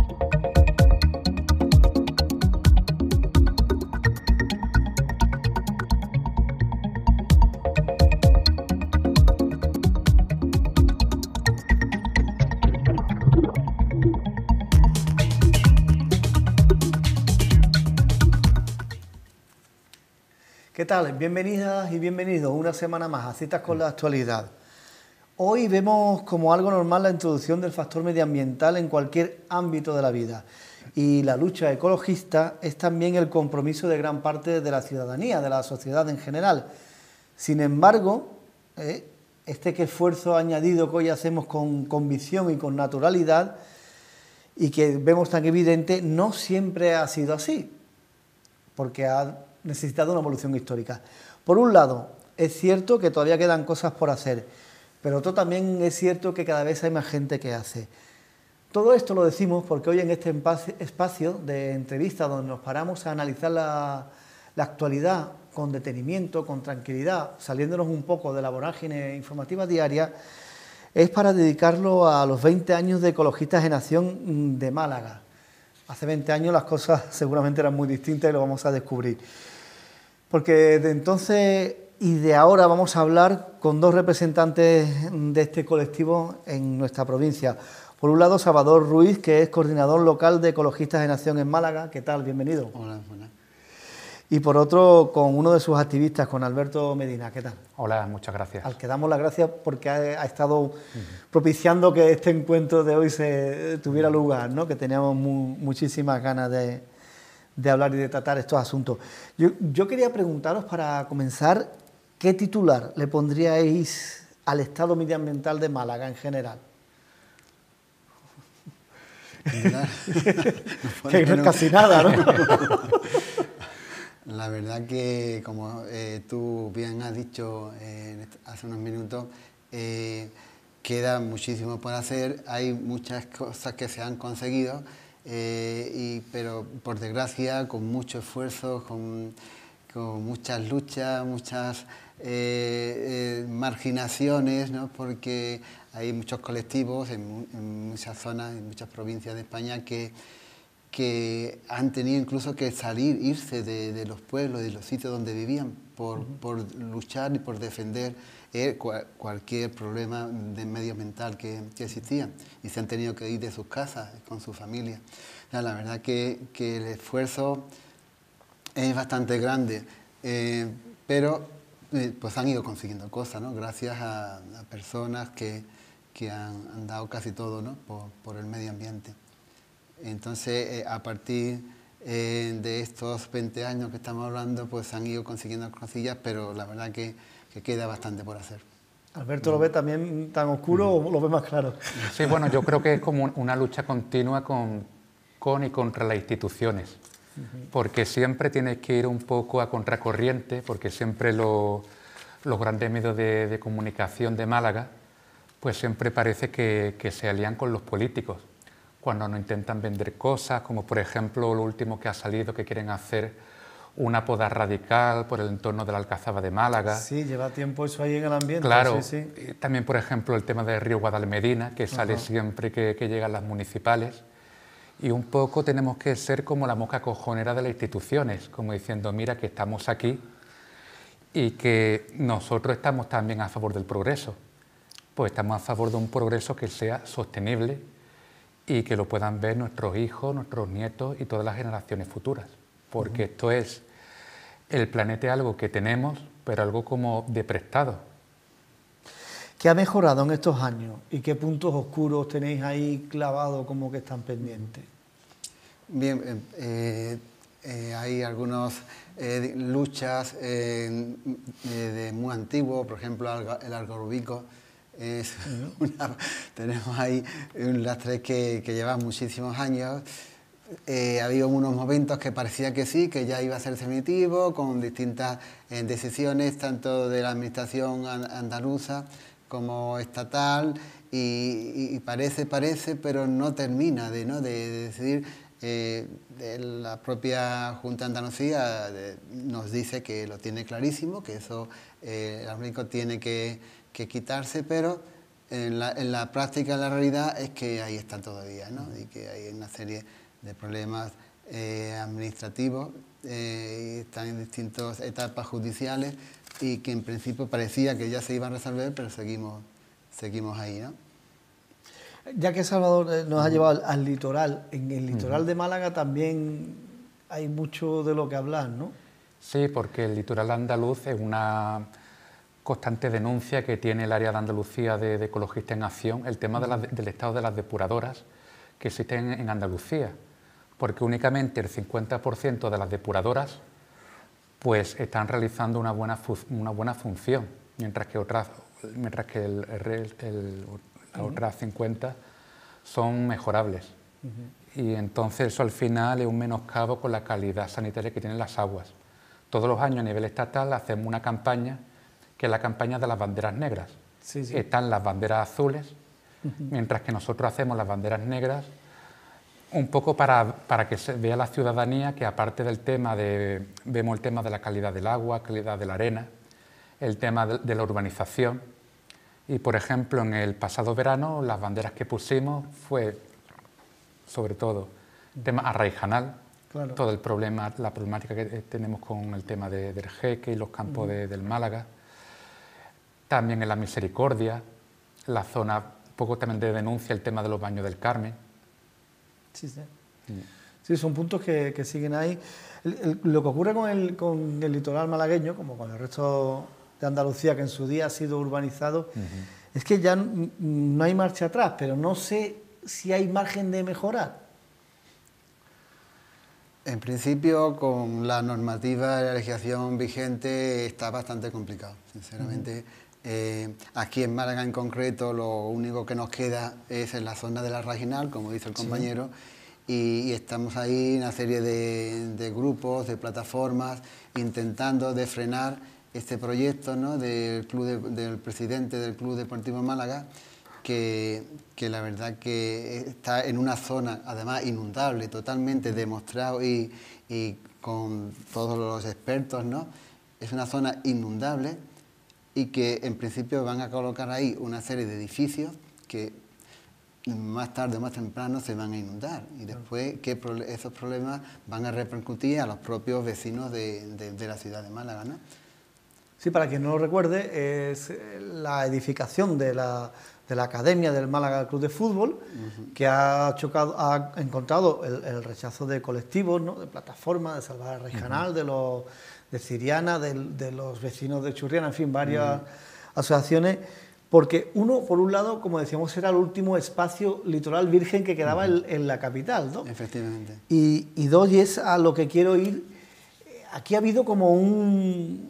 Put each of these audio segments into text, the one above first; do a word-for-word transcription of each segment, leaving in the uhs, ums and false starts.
¿Qué tal? Bienvenidas y bienvenidos una semana más a Citas con la Actualidad. Hoy vemos como algo normal la introducción del factor medioambiental en cualquier ámbito de la vida. Y la lucha ecologista es también el compromiso de gran parte de la ciudadanía, de la sociedad en general. Sin embargo, eh, este que esfuerzo añadido que hoy hacemos con convicción y con naturalidad y que vemos tan evidente, no siempre ha sido así, porque ha necesitado una evolución histórica. Por un lado, es cierto que todavía quedan cosas por hacer, pero otro también es cierto que cada vez hay más gente que hace. Todo esto lo decimos porque hoy en este espacio de entrevista donde nos paramos a analizar la, la actualidad con detenimiento, con tranquilidad, saliéndonos un poco de la vorágine informativa diaria, es para dedicarlo a los veinte años de Ecologistas en Acción de Málaga. Hace veinte años las cosas seguramente eran muy distintas y lo vamos a descubrir. Porque de entonces y de ahora vamos a hablar con dos representantes de este colectivo en nuestra provincia. Por un lado, Salvador Ruiz, que es coordinador local de Ecologistas en Acción en Málaga. ¿Qué tal? Bienvenido. Hola, buenas. Y por otro, con uno de sus activistas, con Alberto Medina. ¿Qué tal? Hola, muchas gracias. Al que damos las gracias porque ha, ha estado uh-huh. propiciando que este encuentro de hoy se tuviera lugar, ¿no? Que teníamos mu muchísimas ganas de, de hablar y de tratar estos asuntos. Yo, yo quería preguntaros, para comenzar, ¿qué titular le pondríais al estado medioambiental de Málaga en general? Que no es casi nada, ¿no? La verdad que, como eh, tú bien has dicho eh, hace unos minutos, eh, queda muchísimo por hacer, hay muchas cosas que se han conseguido, eh, y, pero por desgracia con mucho esfuerzo, con, con muchas luchas, muchas eh, eh, marginaciones, ¿no? Porque hay muchos colectivos en, en muchas zonas, en muchas provincias de España que que han tenido incluso que salir, irse de, de los pueblos, de los sitios donde vivían, por, uh-huh. por luchar y por defender eh, cual, cualquier problema de medioambiental que, que existía, y se han tenido que ir de sus casas con su familia. O sea, la verdad que, que el esfuerzo es bastante grande, eh, pero eh, pues han ido consiguiendo cosas, ¿no? Gracias a, a personas que, que han, han dado casi todo, ¿no? por, por el medio ambiente. Entonces, eh, a partir eh, de estos veinte años que estamos hablando, pues han ido consiguiendo cosillas, pero la verdad que, que queda bastante por hacer. ¿Alberto lo ve también tan oscuro uh-huh. o lo ve más claro? Sí, bueno, yo creo que es como una lucha continua con, con y contra las instituciones, uh-huh. porque siempre tienes que ir un poco a contracorriente, porque siempre lo, los grandes medios de, de comunicación de Málaga, pues siempre parece que, que se alían con los políticos, cuando nos intentan vender cosas, como por ejemplo lo último que ha salido, que quieren hacer una poda radical por el entorno de la Alcazaba de Málaga. Sí, lleva tiempo eso ahí en el ambiente. Claro, sí, sí. También por ejemplo el tema del río Guadalmedina, que sale uh-huh. siempre que, que llegan las municipales, y un poco tenemos que ser como la mosca cojonera de las instituciones, como diciendo, mira que estamos aquí y que nosotros estamos también a favor del progreso, pues estamos a favor de un progreso que sea sostenible y que lo puedan ver nuestros hijos, nuestros nietos y todas las generaciones futuras. Porque uh-huh. esto es, el planeta es algo que tenemos, pero algo como de prestado. ¿Qué ha mejorado en estos años? ¿Y qué puntos oscuros tenéis ahí clavados como que están pendientes? Bien, eh, eh, hay algunas eh, luchas eh, de, de muy antiguo, por ejemplo el Algarrobico. Es una, tenemos ahí un lastre que, que lleva muchísimos años. Eh, ha habido unos momentos que parecía que sí, que ya iba a ser definitivo, con distintas eh, decisiones, tanto de la administración andaluza como estatal, y, y parece, parece, pero no termina de, ¿no? de, de decidir. Eh, de la propia Junta de Andalucía de, nos dice que lo tiene clarísimo, que eso eh, el Algarrobico tiene que... que quitarse, pero en la, en la práctica, la realidad es que ahí está todavía, ¿no? Y que hay una serie de problemas eh, administrativos, eh, están en distintas etapas judiciales y que en principio parecía que ya se iban a resolver, pero seguimos, seguimos ahí, ¿no? Ya que Salvador nos uh-huh. ha llevado al, al litoral, en el litoral uh-huh. de Málaga también hay mucho de lo que hablar, ¿no? Sí, porque el litoral andaluz es una constante denuncia que tiene el área de Andalucía de, de Ecologistas en Acción, el tema de la, del estado de las depuradoras que existen en Andalucía, porque únicamente el cincuenta por ciento de las depuradoras pues están realizando una buena, una buena función, mientras que otras, mientras que el, el, el, las uh-huh. otras cincuenta son mejorables. Uh-huh. Y entonces eso al final es un menoscabo con la calidad sanitaria que tienen las aguas. Todos los años a nivel estatal hacemos una campaña, que es la campaña de las banderas negras. Sí, sí. Están las banderas azules, uh-huh. mientras que nosotros hacemos las banderas negras un poco para, para que se vea la ciudadanía que aparte del tema de, vemos el tema de la calidad del agua, calidad de la arena, el tema de, de la urbanización. Y por ejemplo, en el pasado verano las banderas que pusimos fue sobre todo el tema arraijanal, claro. todo el problema, la problemática que tenemos con el tema de, del Jeque y los campos uh-huh. de, del Málaga. También en la Misericordia, la zona, un poco también de denuncia el tema de los baños del Carmen. Sí, sí. Sí, son puntos que, que siguen ahí. El, el, lo que ocurre con el, con el litoral malagueño, como con el resto de Andalucía, que en su día ha sido urbanizado, uh-huh. es que ya no, no hay marcha atrás, pero no sé si hay margen de mejorar. En principio, con la normativa de la legislación vigente está bastante complicado, sinceramente. Uh-huh. Eh, aquí en Málaga en concreto lo único que nos queda es en la zona de la Rajinal, como dice el compañero, sí. y, y estamos ahí una serie de, de grupos, de plataformas, intentando de frenar este proyecto, ¿no? del, club de, del presidente del Club Deportivo Málaga, que, que la verdad que está en una zona además inundable, totalmente demostrado y, y con todos los expertos, ¿no? Es una zona inundable y que en principio van a colocar ahí una serie de edificios que más tarde o más temprano se van a inundar y después que esos problemas van a repercutir a los propios vecinos de, de, de la ciudad de Málaga, ¿no? Sí, para quien no lo recuerde, es la edificación de la, de la Academia del Málaga Club de Fútbol, uh-huh. que ha chocado, ha encontrado el, el rechazo de colectivos, ¿no? de plataformas, de Salvar Regional, uh-huh. de los de Ciriana, de, de los vecinos de Churriana, en fin, varias uh-huh. asociaciones, porque uno, por un lado, como decíamos, era el último espacio litoral virgen que quedaba uh-huh. en, en la capital, ¿no? Efectivamente. Y, y dos, y es a lo que quiero ir, aquí ha habido como un,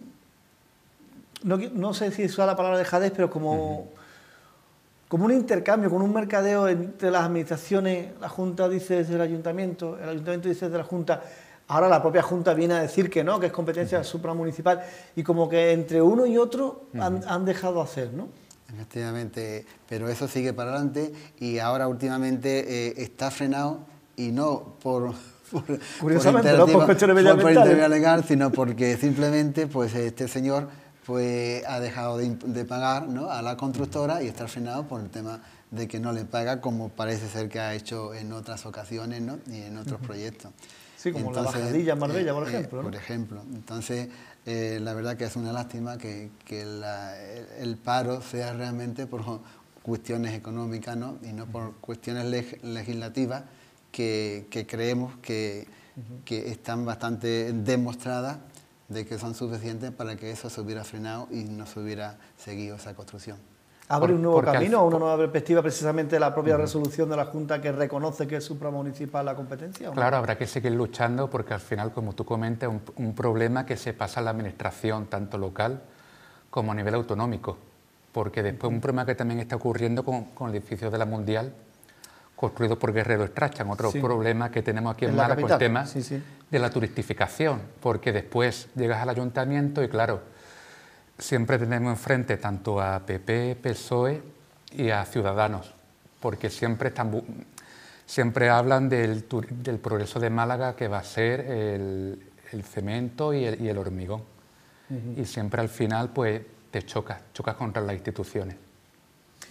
no, no sé si es la palabra dejadez, pero como, uh-huh. como un intercambio, con un mercadeo entre las administraciones, la Junta dice desde el Ayuntamiento, el Ayuntamiento dice desde la Junta. Ahora la propia Junta viene a decir que no, que es competencia uh-huh. supramunicipal, y como que entre uno y otro uh-huh. han, han dejado hacer, ¿no? Efectivamente, pero eso sigue para adelante y ahora últimamente eh, está frenado y no por, por, Curiosamente, por, no por cuestiones medioambientales, legal, sino porque simplemente pues este señor pues ha dejado de, de pagar, ¿no? a la constructora y está frenado por el tema de que no le paga, como parece ser que ha hecho en otras ocasiones, ¿no? y en otros uh-huh. proyectos. Sí, como Entonces, la bajadilla en Marbella, eh, por ejemplo. Eh, ¿no? Por ejemplo. Entonces, eh, la verdad que es una lástima que, que la, el, el paro sea realmente por cuestiones económicas, ¿no? y no por cuestiones leg legislativas que, que creemos que, uh-huh. que están bastante demostradas de que son suficientes para que eso se hubiera frenado y no se hubiera seguido esa construcción. ¿Abre un nuevo camino o una nueva perspectiva precisamente la propia uh-huh. resolución de la Junta que reconoce que es supramunicipal la competencia? ¿o no? Claro, habrá que seguir luchando porque al final, como tú comentas, un, un problema que se pasa a la administración tanto local como a nivel autonómico, porque después uh-huh. un problema que también está ocurriendo con, con el edificio de la Mundial construido por Guerrero Strachan, otro sí. problema que tenemos aquí en, en Málaga con el tema sí, sí. de la turistificación, porque después llegas al ayuntamiento y claro, siempre tenemos enfrente tanto a P P, P S O E y a Ciudadanos, porque siempre, están, siempre hablan del, del progreso de Málaga que va a ser el, el cemento y el, y el hormigón. Uh-huh. Y siempre al final pues te chocas, chocas contra las instituciones.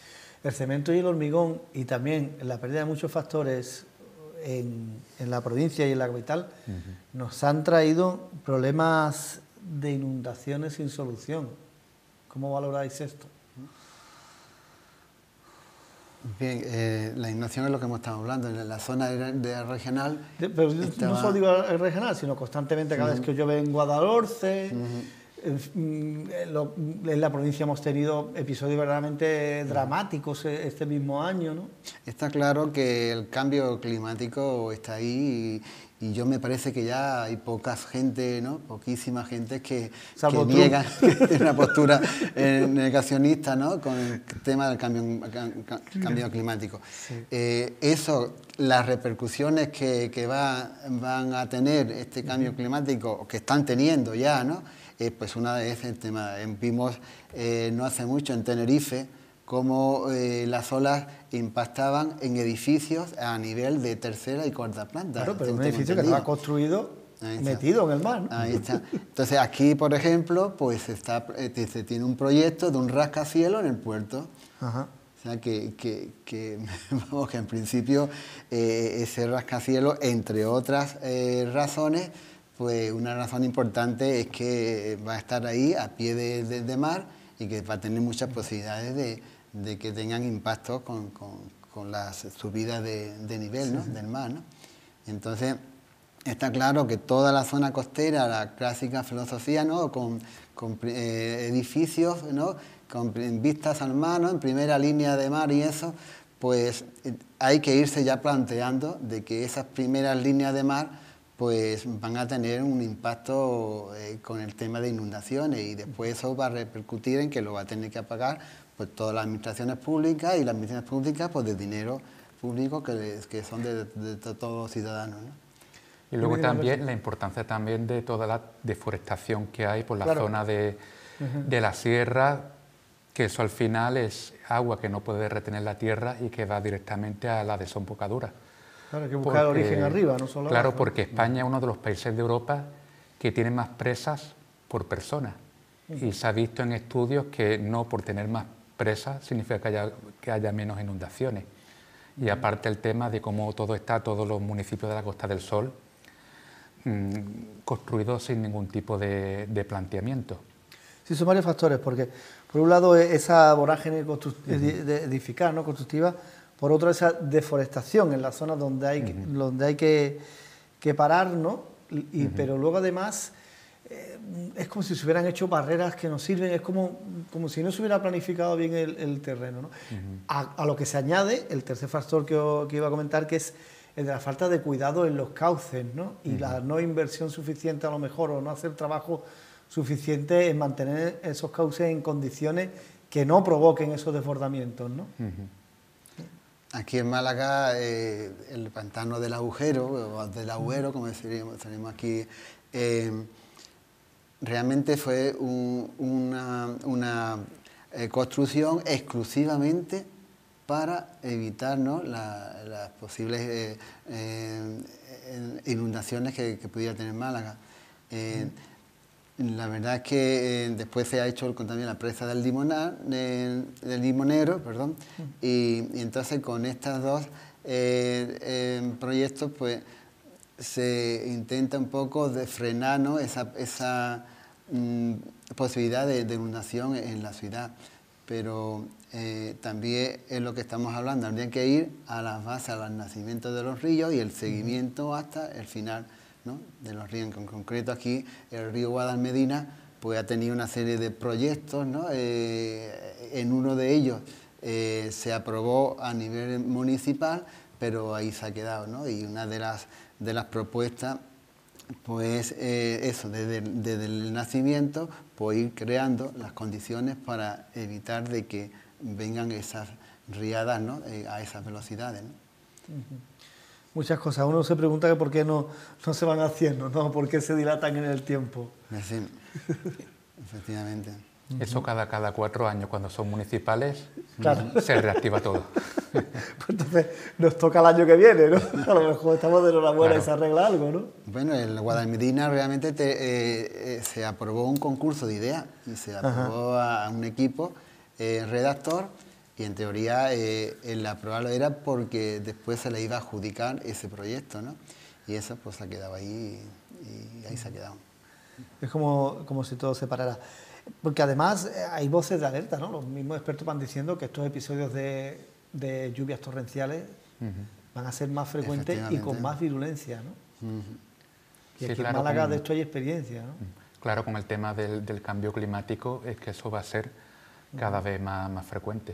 el cemento y el hormigón y también la pérdida de muchos factores en, en la provincia y en la capital uh-huh. nos han traído problemas de inundaciones sin solución. ¿Cómo valoráis esto? Bien, eh, la inundación es lo que hemos estado hablando, en la zona de, de regional... De, pero estaba... no solo digo el regional, sino constantemente cada uh-huh. vez que llueve en Guadalhorce, uh-huh. en, en, lo, en la provincia hemos tenido episodios verdaderamente dramáticos este mismo año, ¿no? Está claro que el cambio climático está ahí y, y yo me parece que ya hay poca gente, ¿no? Poquísima gente que, que niegan, que tiene una postura eh, negacionista, ¿no? Con el tema del cambio, cambio climático. Sí. Eh, eso, las repercusiones que, que va, van a tener este cambio uh-huh. climático, que están teniendo ya, ¿no? Eh, pues una vez el tema, vimos eh, no hace mucho en Tenerife, cómo eh, las olas impactaban en edificios a nivel de tercera y cuarta planta. Claro, pero un edificio que estaba construido metido en el mar, ¿no? Ahí está. Entonces aquí, por ejemplo, pues está, se tiene un proyecto de un rascacielos en el puerto. Ajá. O sea, que, que, que, vamos, que en principio eh, ese rascacielos, entre otras eh, razones, pues una razón importante es que va a estar ahí a pie de, de, de mar y que va a tener muchas posibilidades de, de que tengan impactos con, con, con las subidas de, de nivel, ¿no? Sí, sí. del mar, ¿no? Entonces, está claro que toda la zona costera, la clásica filosofía, ¿no? con, con eh, edificios, ¿no? con vistas al mar, ¿no? en primera línea de mar y eso, pues eh, hay que irse ya planteando de que esas primeras líneas de mar pues van a tener un impacto eh, con el tema de inundaciones y después eso va a repercutir en que lo va a tener que pagar pues todas las administraciones públicas y las administraciones públicas pues de dinero público que, que son de, de, de todos los ciudadanos, ¿no? Y luego también la importancia también de toda la deforestación que hay por la claro. zona de, uh-huh. de la sierra, que eso al final es agua que no puede retener la tierra y que va directamente a la desembocadura. Claro, hay que buscar porque, el origen arriba, no solo Claro, abajo. porque España es uno de los países de Europa que tiene más presas por persona. Uh-huh. Y se ha visto en estudios que no por tener más presas significa que haya, que haya menos inundaciones. Uh-huh. Y aparte el tema de cómo todo está, todos los municipios de la Costa del Sol, mmm, construidos sin ningún tipo de, de planteamiento. Sí, son varios factores, porque por un lado esa vorágine constru- uh-huh. de edificar, ¿no? constructiva, por otro, esa deforestación en las zonas donde hay, uh-huh. donde hay que, que parar, ¿no? Y, uh-huh. Pero luego, además, eh, es como si se hubieran hecho barreras que nos sirven, es como, como si no se hubiera planificado bien el, el terreno, ¿no? Uh-huh. a, a lo que se añade el tercer factor que, que iba a comentar, que es el de la falta de cuidado en los cauces, ¿no? Y uh-huh. la no inversión suficiente, a lo mejor, o no hacer trabajo suficiente en mantener esos cauces en condiciones que no provoquen esos desbordamientos, ¿no? Uh-huh. Aquí en Málaga, eh, el pantano del agujero, o del agüero, como decimos, tenemos aquí, eh, realmente fue un, una, una eh, construcción exclusivamente para evitar, ¿no? la, las posibles eh, eh, inundaciones que, que pudiera tener Málaga. Eh, La verdad es que eh, después se ha hecho también la presa del, limonar, de, del limonero, perdón, y, y entonces con estos dos eh, eh, proyectos pues se intenta un poco de frenar, ¿no? esa, esa mm, posibilidad de, de inundación en la ciudad, pero eh, también es lo que estamos hablando, habría que ir a las bases, al nacimiento de los ríos y el seguimiento hasta el final, ¿no? de los ríos. En concreto aquí el río Guadalmedina pues ha tenido una serie de proyectos, ¿no? eh, en uno de ellos eh, se aprobó a nivel municipal, pero ahí se ha quedado, ¿no? Y una de las, de las propuestas pues eh, eso, desde, desde el nacimiento pues ir creando las condiciones para evitar de que vengan esas riadas, ¿no? eh, a esas velocidades, ¿no? Uh-huh. Muchas cosas. Uno se pregunta que por qué no, no se van haciendo, ¿no? ¿Por qué se dilatan en el tiempo? Sí, efectivamente. Eso cada, cada cuatro años, cuando son municipales, claro. se reactiva todo. Pues entonces nos toca el año que viene, ¿no? A lo mejor estamos de enhorabuena, claro. y se arregla algo, ¿no? Bueno, en Guadalmedina realmente te, eh, eh, se aprobó un concurso de ideas y se aprobó a, a un equipo eh, redactor Y en teoría eh, el aprobarlo era porque después se le iba a adjudicar ese proyecto, ¿no? Y eso pues se ha quedado ahí y, y ahí se ha quedado. Es como, como si todo se parara. Porque además eh, hay voces de alerta, ¿no? Los mismos expertos van diciendo que estos episodios de, de lluvias torrenciales uh-huh. van a ser más frecuentes y con más virulencia, ¿no? Uh-huh. Y sí, aquí claro, en Málaga con, de esto hay experiencia, ¿no? Claro, con el tema del, del cambio climático es que eso va a ser cada uh-huh. vez más, más frecuente.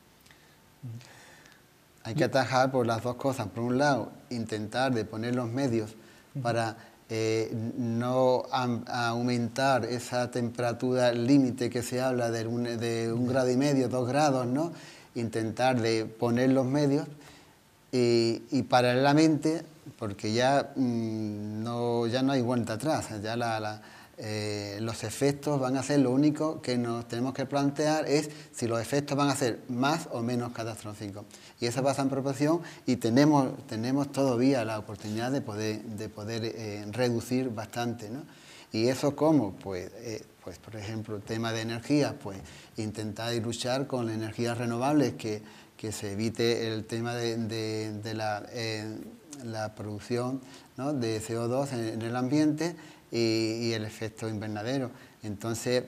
Uh-huh. Hay que atajar por las dos cosas. Por un lado, intentar de poner los medios uh-huh. para eh, no a, aumentar esa temperatura límite que se habla de un, de un grado y medio, dos grados, ¿no? Intentar de poner los medios y, y paralelamente, porque ya, mmm, no, ya no hay vuelta atrás, ya la, la, eh, los efectos van a ser lo único que nos tenemos que plantear es si los efectos van a ser más o menos catastróficos. Y eso pasa en proporción y tenemos, tenemos todavía la oportunidad de poder, de poder eh, reducir bastante, ¿no? ¿Y eso cómo? Pues, eh, pues, por ejemplo, el tema de energía, pues intentar luchar con las energías renovables, que, que se evite el tema de, de, de la, eh, la producción, ¿no? de C O dos en, en el ambiente y, y el efecto invernadero. Entonces,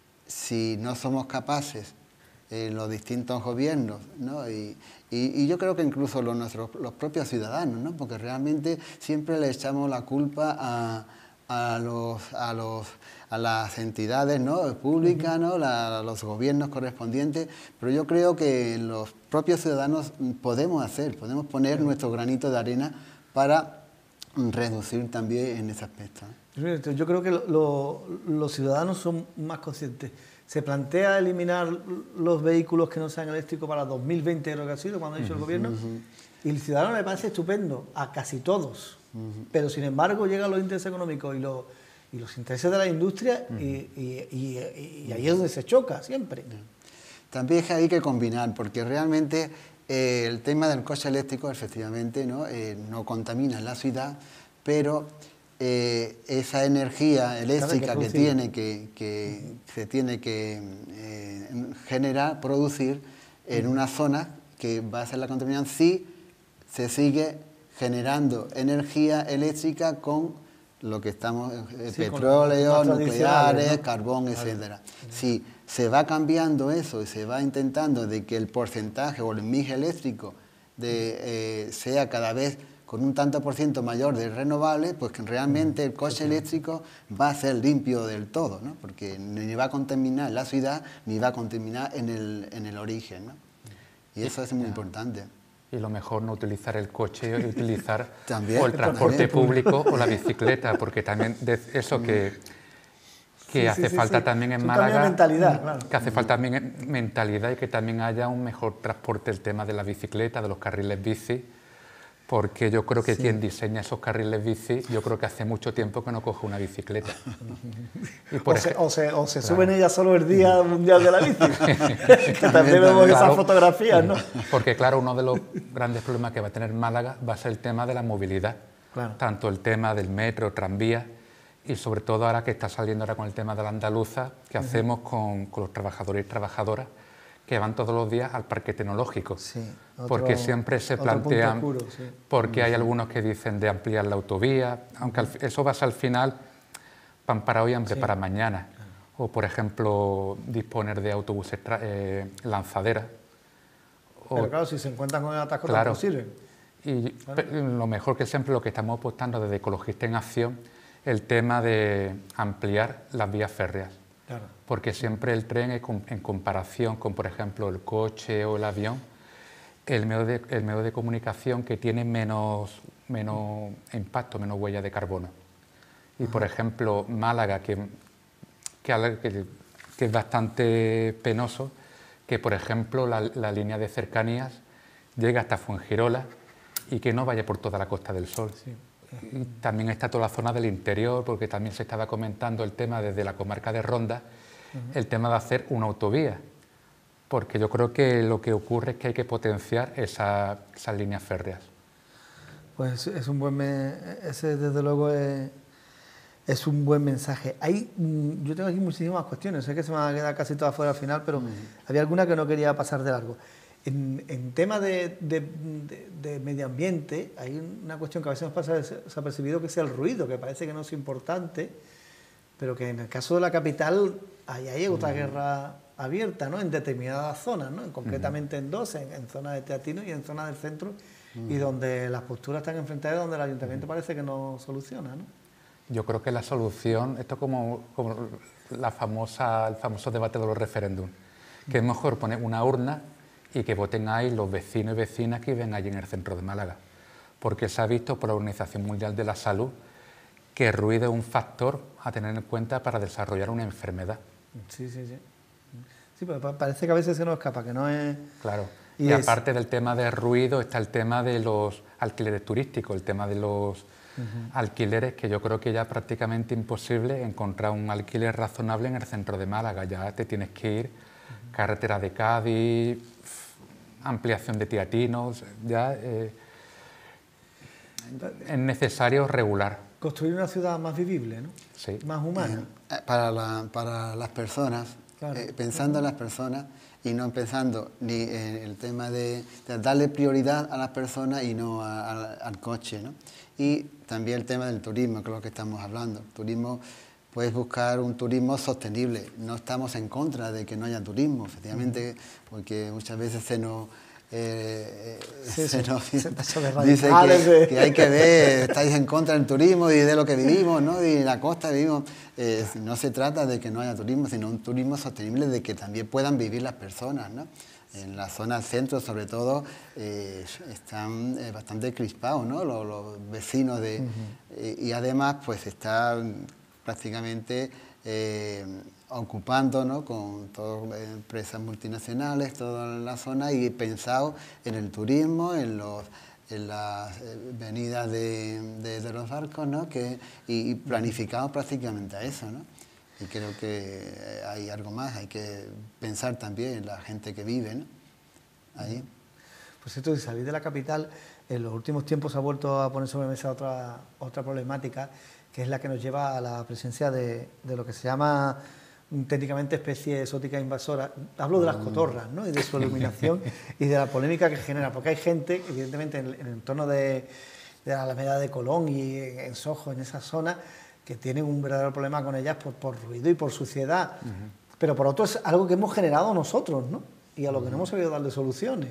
si no somos capaces en eh, los distintos gobiernos, ¿no? y, y, y yo creo que incluso los, nuestros, los propios ciudadanos, ¿no? Porque realmente siempre le echamos la culpa a, a, los, a, los, a las entidades, ¿no? públicas, ¿no? La, a los gobiernos correspondientes, pero yo creo que los propios ciudadanos podemos hacer, podemos poner nuestro granito de arena para reducir también en ese aspecto, ¿no? Yo creo que lo, lo, los ciudadanos son más conscientes. Se plantea eliminar los vehículos que no sean eléctricos para dos mil veinte, creo que ha sido, cuando ha dicho uh-huh, el gobierno, uh-huh. y el ciudadano le parece estupendo, a casi todos, uh-huh. pero sin embargo llegan los intereses económicos y los, y los intereses de la industria uh-huh. y, y, y, y ahí es donde se choca siempre. Uh-huh. También hay que combinar, porque realmente eh, el tema del coche eléctrico, efectivamente, no, eh, no contamina la ciudad, pero Eh, esa energía eléctrica que, que tiene que, que se tiene que eh, generar, producir en una zona que va a ser la contaminación si se sigue generando energía eléctrica con lo que estamos, eh, sí, petróleo, nucleares, ¿no? carbón, vale. etcétera. Si se va cambiando eso y se va intentando de que el porcentaje o el mix eléctrico de, eh, sea cada vez con un tanto por ciento mayor de renovables, pues que realmente el coche eléctrico va a ser limpio del todo, ¿no? Porque ni va a contaminar la ciudad, ni va a contaminar en el, en el origen, ¿no? Y eso es muy importante. Y lo mejor no utilizar el coche y utilizar ¿También? o el transporte público o la bicicleta, porque también de eso que, que sí, hace sí, falta sí. también en Eso Málaga, mentalidad, claro. que hace falta también mentalidad y que también haya un mejor transporte, el tema de la bicicleta, de los carriles bici, porque yo creo que sí. quien diseña esos carriles bici, yo creo que hace mucho tiempo que no coge una bicicleta. Y por o, se, o se, o se claro. suben ellas solo el Día Mundial de la Bici, que también vemos claro, esas fotografías, ¿no? Porque claro, uno de los grandes problemas que va a tener Málaga va a ser el tema de la movilidad, claro. tanto el tema del metro, tranvía, y sobre todo ahora que está saliendo ahora con el tema de la andaluza, que uh-huh. hacemos con, con los trabajadores y trabajadoras, que van todos los días al parque tecnológico, sí, otro, porque siempre se plantean, oscuro, sí. porque hay algunos que dicen de ampliar la autovía, aunque al, eso va a ser al final pan para hoy, hambre sí. para mañana, claro. o por ejemplo disponer de autobuses eh, lanzaderas. Pero claro, si se encuentran con el atasco claro, tampoco sirven. Y claro. lo mejor que siempre lo que estamos apostando desde Ecologista en Acción, el tema de ampliar las vías férreas. Claro. Porque siempre el tren es en comparación con, por ejemplo, el coche o el avión, el medio de, el medio de comunicación que tiene menos, menos impacto, menos huella de carbono. Y, Ajá. por ejemplo, Málaga, que, que, que es bastante penoso, que, por ejemplo, la, la línea de cercanías llega hasta Fuengirola y que no vaya por toda la Costa del Sol. Sí. Y también está toda la zona del interior, porque también se estaba comentando el tema desde la comarca de Ronda, uh-huh. el tema de hacer una autovía, porque yo creo que lo que ocurre es que hay que potenciar esa, esas líneas férreas. Pues es un buen, me, ese desde luego es, es un buen mensaje. Hay, yo tengo aquí muchísimas cuestiones, sé que se me van a quedar casi todas fuera al final, pero uh-huh. había alguna que no quería pasar de largo. En, en tema de, de, de, de medio ambiente, hay una cuestión que a veces nos pasa desapercibido, que es el ruido, que parece que no es importante, pero que en el caso de la capital ahí hay otra uh-huh. guerra abierta, ¿no? En determinadas zonas, ¿no? Concretamente uh-huh. en dos, en, en zonas de Teatino y en zonas del centro, uh-huh. y donde las posturas están enfrentadas, donde el ayuntamiento uh-huh. parece que no soluciona, ¿no? Yo creo que la solución, esto es como, como la famosa, el famoso debate de los referéndums, que es mejor poner una urna y que voten ahí los vecinos y vecinas que viven allí en el centro de Málaga, porque se ha visto por la Organización Mundial de la Salud que el ruido es un factor a tener en cuenta para desarrollar una enfermedad. Sí, sí, sí. Sí, pero parece que a veces se nos escapa, que no es... Claro. Y, y es... aparte del tema del ruido está el tema de los alquileres turísticos, el tema de los uh-huh. alquileres, que yo creo que ya es prácticamente imposible encontrar un alquiler razonable en el centro de Málaga. Ya te tienes que ir, uh-huh. carretera de Cádiz, ampliación de Teatinos, ya eh, es necesario regular. Construir una ciudad más vivible, ¿no? Sí. Más humana. Eh, para, la, para las personas, claro. eh, pensando en las personas y no pensando ni en el tema de, de darle prioridad a las personas y no a, a, al coche, ¿no? Y también el tema del turismo, que es lo que estamos hablando. El turismo, puedes buscar un turismo sostenible. No estamos en contra de que no haya turismo, efectivamente, porque muchas veces se nos... Eh, sí, se sí, nos se dice que, que hay que ver, estáis en contra del turismo y de lo que vivimos, ¿no? Y en la costa vivimos. Eh, no se trata de que no haya turismo, sino un turismo sostenible de que también puedan vivir las personas, ¿no? En la zona centro, sobre todo, eh, están eh, bastante crispados, ¿no? Los, los vecinos de... Uh-huh. eh, y además, pues, están prácticamente... Eh, ocupando, ¿no? Con todas empresas multinacionales, toda la zona, y pensado en el turismo, en, los, en las venidas de, de, de los barcos, ¿no? Que, y, y planificado prácticamente a eso, ¿no? Y creo que hay algo más, hay que pensar también en la gente que vive, ¿no? Ahí. Pues esto de salir de la capital, en los últimos tiempos se ha vuelto a poner sobre la mesa otra, otra problemática, que es la que nos lleva a la presencia de, de lo que se llama técnicamente especie exótica invasora. Hablo de las cotorras, ¿no? Y de su eliminación y de la polémica que genera, porque hay gente, evidentemente, en el, en el entorno de, de la Alameda de Colón y en, en Sojo, en esa zona, que tienen un verdadero problema con ellas por, por ruido y por suciedad. Uh-huh. Pero por otro es algo que hemos generado nosotros, ¿no? Y a lo que no hemos sabido darle soluciones.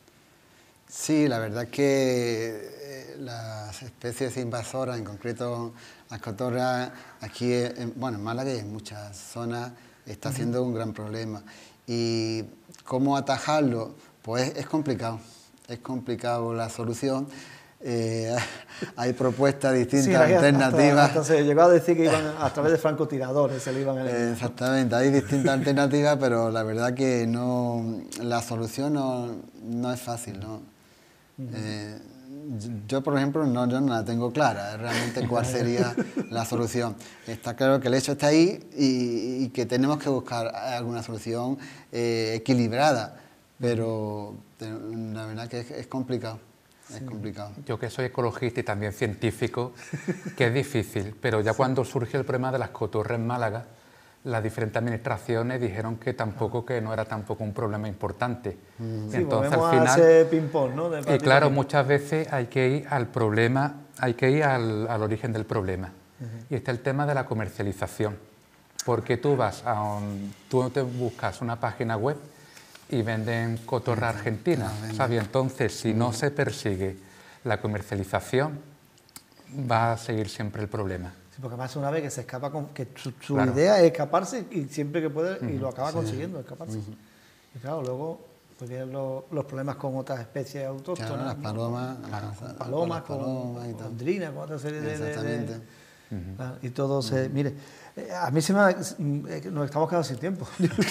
Sí, la verdad es que las especies invasoras, en concreto las cotorras, aquí, en, bueno, en Málaga y en muchas zonas está uh-huh. siendo un gran problema. ¿Y cómo atajarlo? Pues es complicado, es complicado la solución. Eh, hay propuestas distintas, sí, alternativas. Hasta, hasta se llegó a decir que iban a través de francotiradores, se le iban a eh, Exactamente, hay distintas alternativas, pero la verdad que no, la solución no, no es fácil, ¿no? Uh-huh. eh, yo, por ejemplo, no, yo no la tengo clara, realmente cuál sería la solución. Está claro que el hecho está ahí y, y que tenemos que buscar alguna solución eh, equilibrada, pero la verdad que es, es complicado. Es sí. complicado. Yo que soy ecologista y también científico, que es difícil, pero ya sí. cuando surgió el problema de las cotorras en Málaga, las diferentes administraciones dijeron que tampoco, que no era tampoco un problema importante. Mm. Sí, entonces al final, a ese ping-pong, ¿no? Y claro, muchas veces hay que ir al problema, hay que ir al, al origen del problema. Uh-huh. Y está el tema de la comercialización, porque tú vas a un, tú te buscas una página web y venden cotorra argentina, ¿sabes? Entonces, si no se persigue la comercialización, va a seguir siempre el problema. Sí, porque además una vez que se escapa, con, que su, su claro. idea es escaparse y siempre que puede, uh-huh. y lo acaba sí. consiguiendo, escaparse. Uh-huh. Y claro, luego pues vienen los, los problemas con otras especies autóctonas. Claro, las palomas, ¿no? Claro, con palomas, con, con gondrinas, con otra serie de... Exactamente. De, de, uh-huh. claro, y todo uh-huh. se... Mire, a mí se me ha, nos estamos quedando sin tiempo.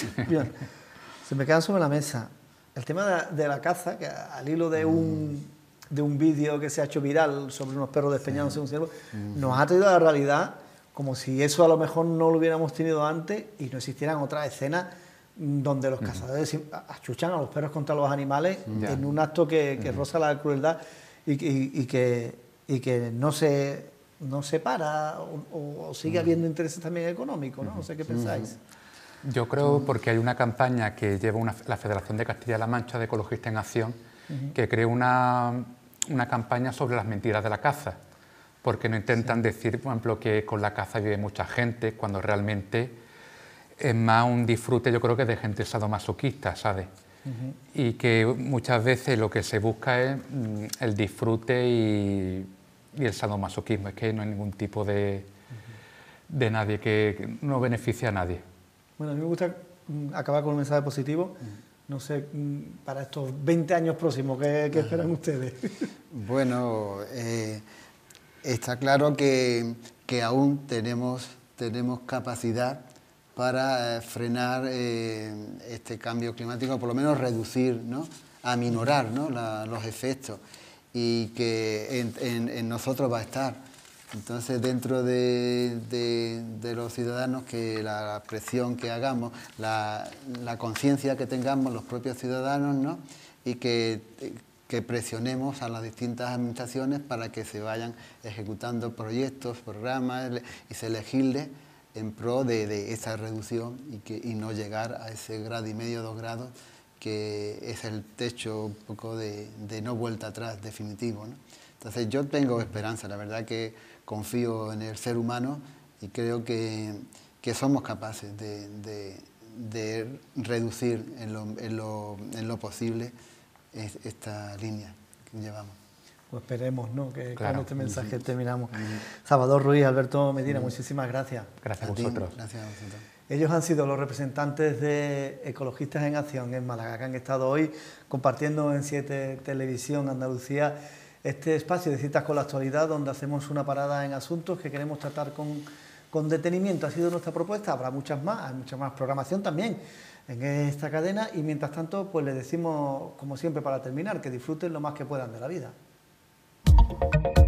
Se me quedan sobre la mesa el tema de la, de la caza, que al hilo de un, de un vídeo que se ha hecho viral sobre unos perros despeñados sí. en un ciervo, uh-huh. nos ha traído a la realidad como si eso a lo mejor no lo hubiéramos tenido antes y no existieran otras escenas donde los uh-huh. cazadores achuchan a los perros contra los animales uh-huh. en un acto que, que uh-huh. roza la crueldad y, y, y, que, y que no se, no se para o, o sigue uh-huh. habiendo intereses también económicos, ¿no? No sé qué pensáis. Uh-huh. Yo creo porque hay una campaña que lleva una, la Federación de Castilla-La Mancha de Ecologistas en Acción, uh-huh. que creó una, una campaña sobre las mentiras de la caza, porque no intentan sí. decir, por ejemplo, que con la caza vive mucha gente, cuando realmente es más un disfrute, yo creo que de gente sadomasoquista, ¿sabes? Uh-huh. Y que muchas veces lo que se busca es mm, el disfrute y, y el sadomasoquismo, es que no hay ningún tipo de, uh-huh. de nadie, que, que no beneficia a nadie. Bueno, a mí me gusta acabar con un mensaje positivo. No sé, para estos veinte años próximos, ¿qué, qué esperan ustedes? Bueno, eh, está claro que, que aún tenemos, tenemos capacidad para eh, frenar eh, este cambio climático, por lo menos reducir, ¿no? aminorar, ¿no? La, los efectos, y que en, en, en nosotros va a estar. Entonces, dentro de, de, de los ciudadanos, que la presión que hagamos, la, la conciencia que tengamos los propios ciudadanos, ¿no? y que, que presionemos a las distintas administraciones para que se vayan ejecutando proyectos, programas, y se legisle en pro de, de esa reducción y, que, y no llegar a ese grado y medio, dos grados, que es el techo un poco de, de no vuelta atrás definitivo, ¿no? Entonces, yo tengo esperanza, la verdad que confío en el ser humano y creo que, que somos capaces de, de, de reducir en lo, en, lo, en lo posible esta línea que llevamos. Pues esperemos, ¿no? Que claro. con este mensaje Sí. terminamos. Sí. Salvador Ruiz, Alberto Medina, Sí. muchísimas gracias. Gracias a, a vosotros. Ti, gracias a vosotros. Ellos han sido los representantes de Ecologistas en Acción en Málaga, que han estado hoy compartiendo en siete Televisión Andalucía este espacio de citas con la actualidad, donde hacemos una parada en asuntos que queremos tratar con, con detenimiento. Ha sido nuestra propuesta, habrá muchas más, hay mucha más programación también en esta cadena, y mientras tanto, pues les decimos, como siempre para terminar, que disfruten lo más que puedan de la vida.